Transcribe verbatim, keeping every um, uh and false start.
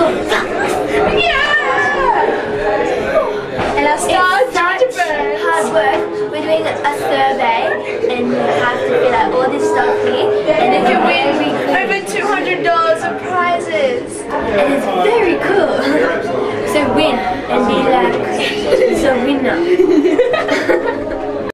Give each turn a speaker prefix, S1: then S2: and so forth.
S1: And our stars such hard work. We're doing a survey and you have to fill out all this stuff here. And then you win over two hundred dollars of prizes. And it's very cool.